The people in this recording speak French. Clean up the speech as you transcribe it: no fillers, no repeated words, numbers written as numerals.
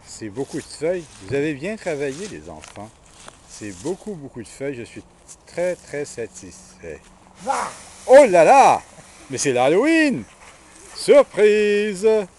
C'est beaucoup de feuilles. Vous avez bien travaillé, les enfants. C'est beaucoup, beaucoup de feuilles. Je suis très, très satisfait. Va! Oh là là! Mais c'est l'Halloween! Surprise!